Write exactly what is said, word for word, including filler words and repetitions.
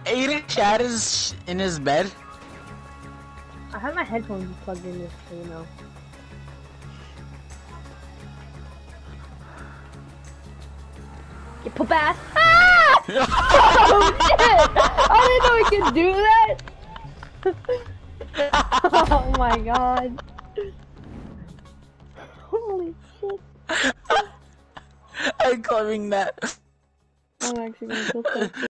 Aiden Chad is in his bed. I have my headphones plugged in, just so you know. You poop ass! Ah! Oh shit! I didn't know we could do that! Oh my god. Holy shit. I'm claiming that. I'm actually gonna kill